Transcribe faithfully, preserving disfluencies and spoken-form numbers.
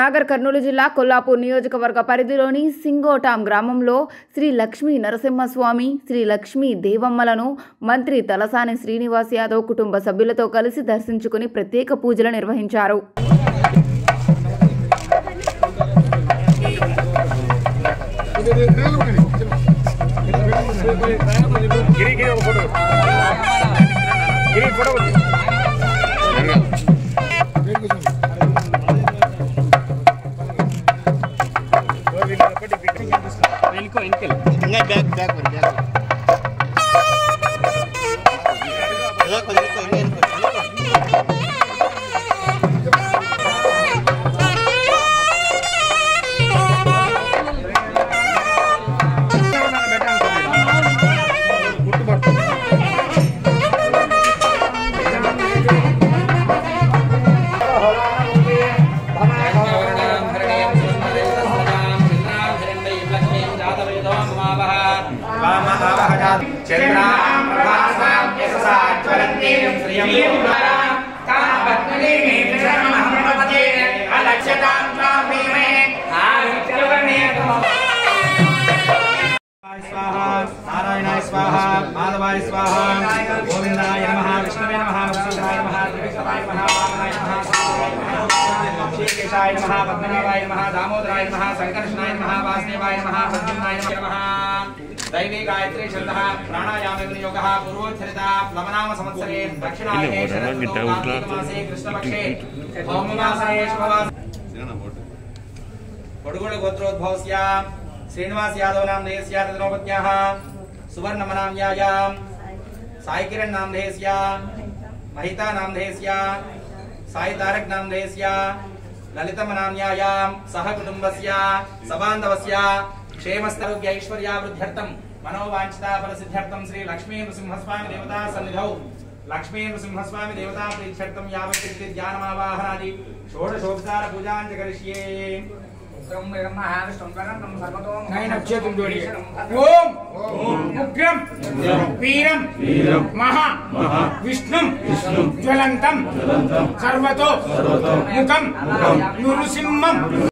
నాగర్ కర్నూలు జిల్లా కొల్లాపూర్ నియోజకవర్గ పరిధిలోని సింగోటాం గ్రామంలో శ్రీ లక్ష్మీ నరసింహస్వామి, శ్రీ లక్ష్మీ దేవమ్మలను మంత్రి తలసాని శ్రీనివాస్ యాదవ్ కుటుంబ సభ్యులతో కలిసి దర్శించుకుని ప్రత్యేక పూజలు నిర్వహించారు. बैक बैक नारायणाय स्वाहा माधवाय स्वाहा गोविंदाय नमः विष्णवे नमः वसुदेवाय नमः त्रिविक्रमाय नमः वामनाय नमः श्रीकेशाय नमः पद्मनाभाय नमः दामोदराय नमः संकर्षणाय नमः वासुदेवाय नमः प्रद्युम्नाय नमः दैवी गायत्री शब्दः प्राणायाम विनियोगः पूर्वोच्चरिता प्लवनाम संवत्सरे दक्षिणायने शरदृतुमासे कृष्णपक्षे भौममासे शुभवास पडुगुड गोत्रोद्भवस्य श्रीनिवास यादव नाम देहस्य तदनोपत्याः सुवर्ण नाम्यायां साई किरण नाम देहस्य महिता नाम देहस्य साई तारक नाम देहस्य ललितम नाम्यायां सह कुटुंबस्य सबान्धवस्य क्षेमस्थैर्य ऐश्वर्यावृद्ध्यर्थं मनोवांछिता फलसिद्ध्यर्थं श्री लक्ष्मी नृसिंहस्वामी देवता सन्निधौ लक्ष्मी नृसिंहस्वामी देवता प्रीत्यर्थं यावत् ध्यानमावाहनादि षोडशोपचार पूजां च करिष्ये. ओम उग्रम वीरम महा विष्णुम ज्वलंतम सर्वतो मुखम नृसिंहम